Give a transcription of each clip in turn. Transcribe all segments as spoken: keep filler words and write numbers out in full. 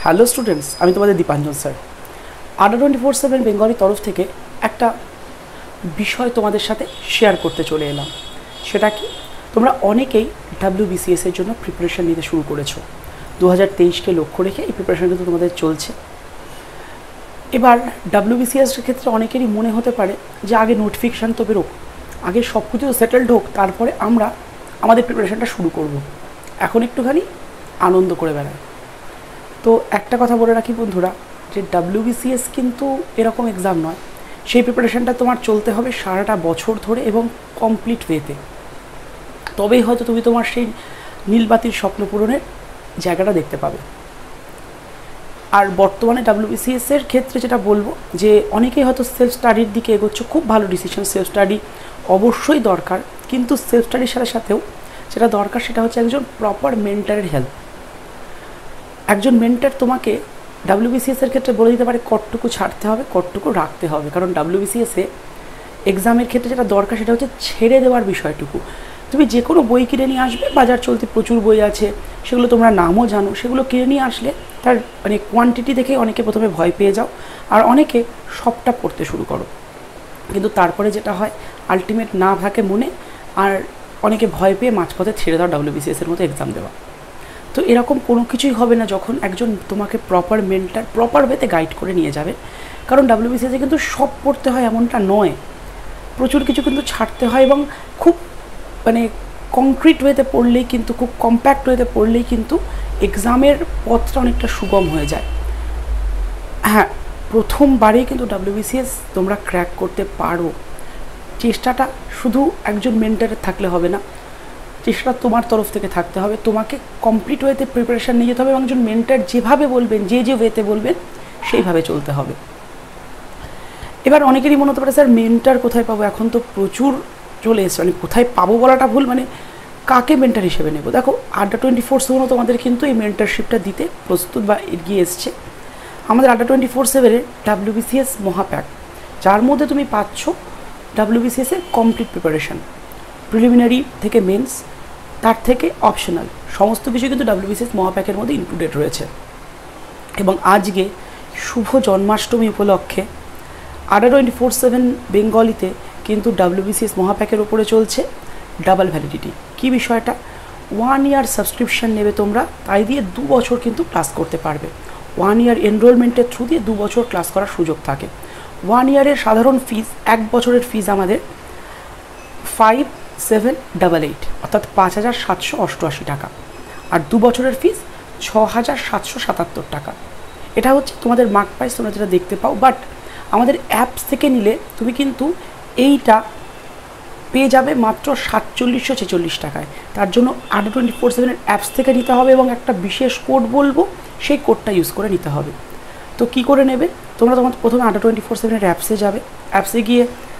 Hello students, আমি তোমাদের Dipanjan sir. Adda twenty four seven বেঙ্গলির তরফ থেকে একটা বিষয় তোমাদের সাথে শেয়ার করতে চলে এলাম। সেটা কি, তোমরা অনেকেই ডাব্লিউবিসিএস এর জন্য প্রিপারেশান নিতে শুরু করেছো। দু হাজার তেইশকে লক্ষ্য রেখে এই প্রিপারেশান কিন্তু তোমাদের চলছে। এবার ডাব্লিউবিসিএসের ক্ষেত্রে অনেকেরই মনে হতে পারে যে আগে নোটিফিকেশান তো বেরোক, আগে সব কিছু সেটেলড হোক, তারপরে আমরা আমাদের প্রিপারেশানটা শুরু করব। এখন একটুখানি আনন্দ করে বেড়ায়। তো একটা কথা বলে রাখি বন্ধুরা, যে ডাব্লিউবিসিএস কিন্তু এরকম এক্সাম নয়। সেই প্রিপারেশানটা তোমার চলতে হবে সারাটা বছর ধরে এবং কমপ্লিট ওয়েতে, তবেই হয়তো তুমি তোমার সেই নীলবাতির স্বপ্ন পূরণের জায়গাটা দেখতে পাবে। আর বর্তমানে ডাব্লিউবিসিএস এর ক্ষেত্রে যেটা বলবো, যে অনেকেই হয়তো সেলফ স্টাডির দিকে এগোচ্ছে, খুব ভালো ডিসিশন। সেলফ স্টাডি অবশ্যই দরকার, কিন্তু সেলফ স্টাডির সাথে সাথেও যেটা দরকার সেটা হচ্ছে একজন প্রপার মেন্টারের হেল্প। একজন মেন্টার তোমাকে ডাব্লিউবিসিএস এর ক্ষেত্রে বলে দিতে পারে কতটুকু ছাড়তে হবে, কতটুকু রাখতে হবে। কারণ ডাব্লিউবিসিএসে এক্সামের ক্ষেত্রে যেটা দরকার সেটা হচ্ছে ছেড়ে দেওয়ার বিষয়টুকু। তুমি যে কোনো বই কিনে নিয়ে আসবে, বাজার চলতি প্রচুর বই আছে, সেগুলো তোমরা নামও জানো, সেগুলো কিনে নিয়ে আসলে তার মানে কোয়ান্টিটি দেখে অনেকে প্রথমে ভয় পেয়ে যাও, আর অনেকে সবটা পড়তে শুরু করো। কিন্তু তারপরে যেটা হয়, আলটিমেট না থাকে মনে, আর অনেকে ভয় পেয়ে মাঝপথে ছেড়ে দাও ডাব্লিউবিসিএস এর মতো এক্সাম দেওয়া। তো এরকম কোনো কিছুই হবে না যখন একজন তোমাকে প্রপার মেন্টার প্রপার ওয়েতে গাইড করে নিয়ে যাবে। কারণ ডাব্লিউবিসিএসে কিন্তু সব পড়তে হয় এমনটা নয়, প্রচুর কিছু কিন্তু ছাড়তে হয়, এবং খুব মানে কংক্রিট ওয়েতে পড়লেই কিন্তু, খুব কম্প্যাক্ট ওয়েতে পড়লেই কিন্তু এক্সামের পথটা অনেকটা সুগম হয়ে যায়। হ্যাঁ, প্রথমবারেই কিন্তু ডাব্লিউবিসিএস তোমরা ক্র্যাক করতে পারো। চেষ্টাটা শুধু একজন মেন্টারের থাকলে হবে না, চেষ্টা তোমার তরফ থেকে থাকতে হবে। তোমাকে কমপ্লিট ওয়েতে প্রিপারেশান নিয়ে যেতে হবে, এবং একজন মেন্টার যেভাবে বলবেন, যে যে ওয়েতে বলবেন সেইভাবে চলতে হবে। এবার অনেকেরই মনে হতে পারে, স্যার মেন্টার কোথায় পাবো? এখন তো প্রচুর চলে এসছে, মানে কোথায় পাবো বলাটা ভুল, মানে কাকে মেন্টার হিসেবে নেব? দেখো, আড্ডা টোয়েন্টি ফোর সেভেনও তোমাদের কিন্তু এই মেন্টারশিপটা দিতে প্রস্তুত বা এগিয়ে এসছে। আমাদের আড্ডা টোয়েন্টি ফোর সেভেনের ডাব্লিউবিসিএস মহাপ্যাক, যার মধ্যে তুমি পাচ্ছ ডাব্লিউবিসিএস এর কমপ্লিট প্রিপারেশান, প্রিলিমিনারি থেকে মেন্স, তার থেকে অপশনাল, সমস্ত কিছু কিন্তু ডাব্লিউবিসিএস মহাপ্যাকের মধ্যে ইনক্লুডেড রয়েছে। এবং আজকে শুভ জন্মাষ্টমী উপলক্ষে আড্ডা টোয়েন্টি ফোর সেভেন বেঙ্গলিতে কিন্তু ডাব্লিউবিসিএস মহাপ্যাকের ওপরে চলছে ডাবল ভ্যালিডিটি। কী বিষয়টা? ওয়ান ইয়ার সাবস্ক্রিপশান নেবে তোমরা, তাই দিয়ে দু বছর কিন্তু ক্লাস করতে পারবে। ওয়ান ইয়ার এনরোলমেন্টের থ্রু দিয়ে দু বছর ক্লাস করার সুযোগ থাকে। ওয়ান ইয়ারের সাধারণ ফিজ, এক বছরের ফিজ আমাদের ফাইভ সেভেন ডাবল এইট অর্থাৎ পাঁচ হাজার সাতশো অষ্টআশি টাকা, আর দু বছরের ফিজ ছ হাজার সাতশো সাতাত্তর টাকা। এটা হচ্ছে তোমাদের মার্ক প্রাইস, তোমরা যেটা দেখতে পাও। বাট আমাদের অ্যাপস থেকে নিলে তুমি কিন্তু এইটা পেয়ে যাবে মাত্র সাতচল্লিশশো ছেচল্লিশ টাকায়। তার জন্য আড্ডা টোয়েন্টি ফোর সেভেনের অ্যাপস থেকে নিতে হবে, এবং একটা বিশেষ কোড বলবো, সেই কোডটা ইউজ করে নিতে হবে। তো কী করে নেবে? তোমরা তোমার প্রথমে আড্ডা টোয়েন্টি ফোর সেভেনের অ্যাপসে যাবে। অ্যাপসে গিয়ে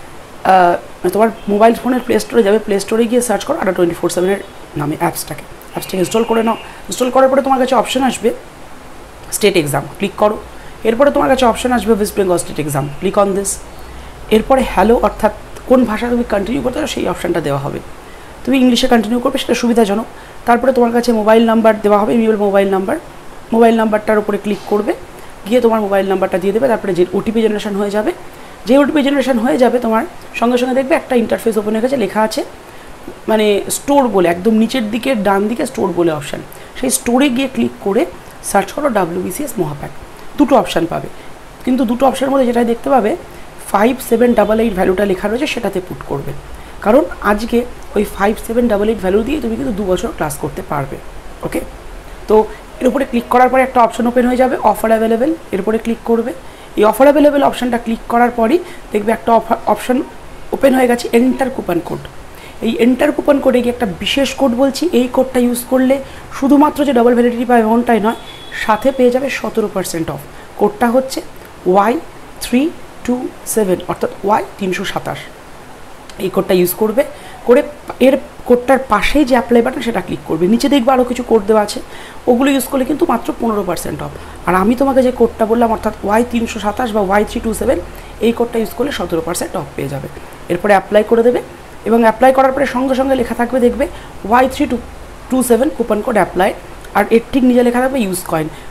তোমার মোবাইল ফোনের প্লে স্টোরে যাবে, প্লে স্টোরে গিয়ে সার্চ করো আড্ডা টোয়েন্টি ফোর সেভেনের নামে অ্যাপসটাকে। অ্যাপসটাকে ইনস্টল করে নাও। ইনস্টল করার পরে তোমার কাছে অপশান আসবে স্টেট এক্সাম, ক্লিক করো। এরপরে তোমার কাছে অপশান আসবে West Bengal state exam, click on this. এরপরে হ্যালো, অর্থাৎ কোন ভাষা তুমি কন্টিনিউ করতে চাও সেই অপশানটা দেওয়া হবে। তুমি ইংলিশে কন্টিনিউ করবে, সেটা সুবিধাজনক। তারপরে তোমার কাছে মোবাইল নাম্বার দেওয়া হবে, ইমেল মোবাইল নাম্বার। মোবাইল নাম্বারটার উপরে ক্লিক করবে, গিয়ে তোমার মোবাইল নাম্বারটা দিয়ে দেবে। তারপরে যে ওটিপি জেনারেশন হয়ে যাবে, যে ওটিপি জেনারেশন হয়ে যাবে তোমার সঙ্গে সঙ্গে দেখবে একটা ইন্টারফেস ওপেন হয়ে গেছে, লেখা আছে মানে স্টোর বলে, একদম নিচের দিকে ডান দিকে স্টোর বলে অপশান। সেই স্টোরে গিয়ে ক্লিক করে সার্চ করো ডাব্লিউবিসিএস মহাপ্যাক। দুটো অপশান পাবে, কিন্তু দুটো অপশানের মধ্যে যেটা দেখতে পাবে ফাইভ সেভেন ডাবল এইট ভ্যালুটা লেখা রয়েছে, সেটাতে পুট করবে। কারণ আজকে ওই five seven double eight value দিয়ে তুমি কিন্তু দু বছর ক্লাস করতে পারবে। ওকে, তো এর উপরে ক্লিক করার পরে একটা অপশান ওপেন হয়ে যাবে, অফার অ্যাভেলেবেল। এর উপরে ক্লিক করবে। এই অফার অ্যাভেলেবেল অপশানটা ক্লিক করার পরই দেখবে একটা অফার অপশান ওপেন হয়ে গেছে, এন্টার কুপন কোড। এই এন্টার কুপন কোডে গিয়ে একটা বিশেষ কোড বলছি, এই কোডটা ইউজ করলে শুধুমাত্র যে ডবল ভ্যালিডিটি পাবে এমনটাই নয়, সাথে পেয়ে যাবে সতেরো পার্সেন্ট অফ। কোডটা হচ্ছে ওয়াই থ্রি টু সেভেন অর্থাৎ ওয়াই তিনশো সাতাশ। এই কোডটা ইউজ করবে, করে এর কোডটার পাশেই যে অ্যাপ্লাই বাটন সেটা ক্লিক করবে। নিচে দেখবে আরও কিছু কোড দেওয়া আছে, ওগুলো ইউজ করলে কিন্তু মাত্র পনেরো পার্সেন্ট অফ। আর আমি তোমাকে যে কোডটা বললাম অর্থাৎ ওয়াই তিনশো সাতাশ বা ওয়াই থ্রি টু সেভেন, এই কোডটা ইউজ করলে সতেরো পার্সেন্ট অফ পেয়ে যাবে। এরপরে অ্যাপ্লাই করে দেবে, এবং অ্যাপ্লাই করার পরে সঙ্গে সঙ্গে লেখা থাকবে দেখবে Y three two two seven coupon code apply, আর এর ঠিক নিচে লেখা থাকবে ইউজ কয়েন।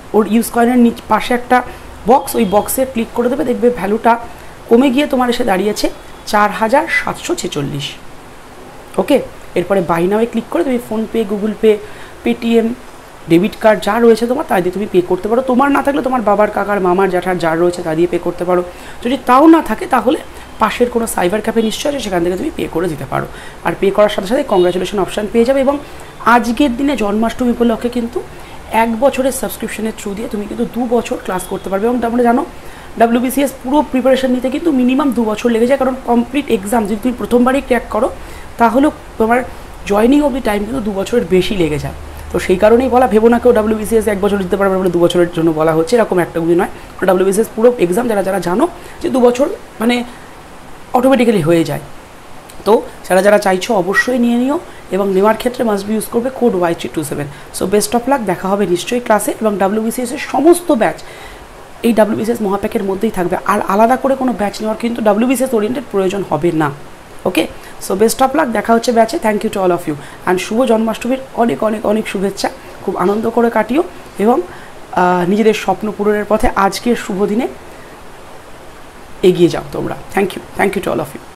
ওর ইউজ কয়েনের নিচ পাশে একটা বক্স, ওই বক্সে ক্লিক করে দেবে, দেখবে ভ্যালুটা কমে গিয়ে তোমার এসে দাঁড়িয়েছে চার হাজার সাতশো ছেচল্লিশ। ওকে, এরপরে বাই নাওয়ে ক্লিক করে তুমি PhonePe, Google Pay, Paytm, debit card যা রয়েছে তোমার তা দিয়ে তুমি পে করতে পারো। তোমার না থাকলে তোমার বাবার, কাকার, মামার, জ্যাঠার যার রয়েছে তা দিয়ে পে করতে পারো। যদি তাও না থাকে তাহলে পাশের কোনো সাইবার ক্যাফে নিশ্চয় আছে, সেখান থেকে তুমি পে করে দিতে পারো। আর পে করার সাথে সাথে কংগ্রাচুলেশন অপশান পেয়ে যাবে। এবং আজকের দিনে জন্মাষ্টমী উপলক্ষে কিন্তু এক বছরের সাবস্ক্রিপশনের থ্রু দিয়ে তুমি কিন্তু দু বছর ক্লাস করতে পারবে। এবং তোমরা জানো ডাব্লিউবিসিএস পুরো প্রিপারেশন নিতে কিন্তু মিনিমাম দু বছর লেগে যায়, কারণ কমপ্লিট এক্সাম যদি তুমি প্রথমবারই ক্র্যাক করো তাহলেও তোমার জয়নিং অব দি টাইম কিন্তু দু বছরের বেশি লেগে যায়। তো সেই কারণেই বলা, ভেবো না কেউ ডাব্লিউবিসিএস এক বছর দিতে পারবে বলে দু বছরের জন্য বলা হচ্ছে, এরকম একটা বুঝি নয়। ডাব্লিউবিসিএস পুরো এক্সাম যারা যারা জানো যে দু বছর মানে অটোমেটিক্যালি হয়ে যায়। তো যারা যারা চাইছো অবশ্যই নিয়ে নিও, এবং নেওয়ার ক্ষেত্রে মাস্ট বি ইউজ করবে code Y three two seven. So best of luck, দেখা হবে নিশ্চয়ই ক্লাসে। এবং ডাব্লিউবিসিএসের সমস্ত ব্যাচ এই ডাব্লিউবিসিএস মহাপ্যাকের মধ্যেই থাকবে, আর আলাদা করে কোনো ব্যাচ নেওয়ার কিন্তু ডাব্লিউবিসিএস ওরিয়েন্টেড প্রয়োজন হবে না। Okay, so best of luck, দেখা হচ্ছে ব্যাচে। Thank you to all of you, and শুভ জন্মাষ্টমীর অনেক অনেক অনেক শুভেচ্ছা। খুব আনন্দ করে কাটিও এবং নিজেদের স্বপ্ন পূরণের পথে আজকের শুভ দিনে এগিয়ে যাও তোমরা। Thank you, thank you to all of you.